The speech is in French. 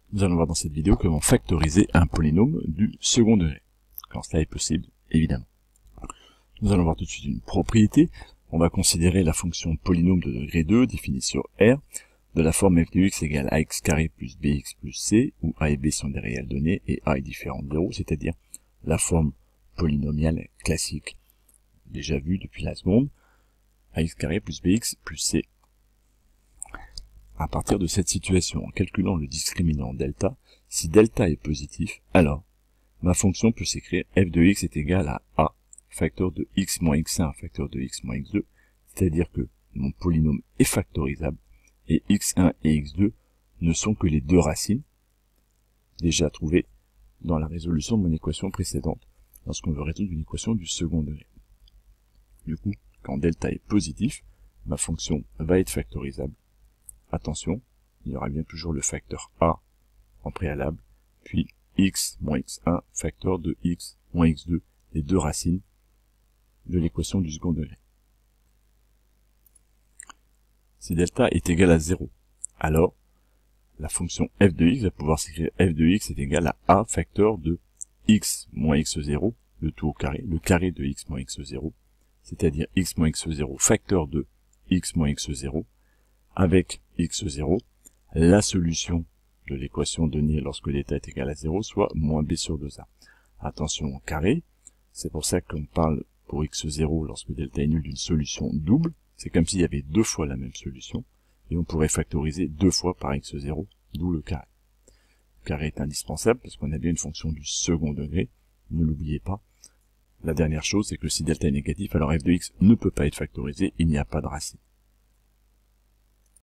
Nous allons voir dans cette vidéo comment factoriser un polynôme du second degré, quand cela est possible, évidemment. Nous allons voir tout de suite une propriété. On va considérer la fonction polynôme de degré 2, définie sur R, de la forme f de x égale ax carré plus bx plus c, où a et b sont des réelles données et a est différent de 0, c'est-à-dire la forme polynomiale classique, déjà vue depuis la seconde, ax carré plus bx plus c. À partir de cette situation, en calculant le discriminant delta, si delta est positif, alors ma fonction peut s'écrire f de x est égal à a, facteur de x moins x1, facteur de x moins x2, c'est-à-dire que mon polynôme est factorisable, et x1 et x2 ne sont que les deux racines, déjà trouvées dans la résolution de mon équation précédente, lorsqu'on veut résoudre une équation du second degré. Du coup, quand delta est positif, ma fonction va être factorisable. Attention, il y aura bien toujours le facteur a en préalable, puis x moins x1, facteur de x moins x2, les deux racines de l'équation du second degré. Si delta est égal à 0, alors la fonction f de x va pouvoir s'écrire f de x est égal à a facteur de x moins x0, le tout au carré, le carré de x moins x0, c'est-à-dire x moins x0 facteur de x moins x0, avec x0, la solution de l'équation donnée lorsque delta est égal à 0, soit moins b sur 2a. Attention au carré, c'est pour ça qu'on parle pour x0 lorsque delta est nul d'une solution double, c'est comme s'il y avait deux fois la même solution, et on pourrait factoriser deux fois par x0, d'où le carré. Le carré est indispensable parce qu'on a bien une fonction du second degré, ne l'oubliez pas. La dernière chose, c'est que si delta est négatif, alors f de x ne peut pas être factorisé, il n'y a pas de racine.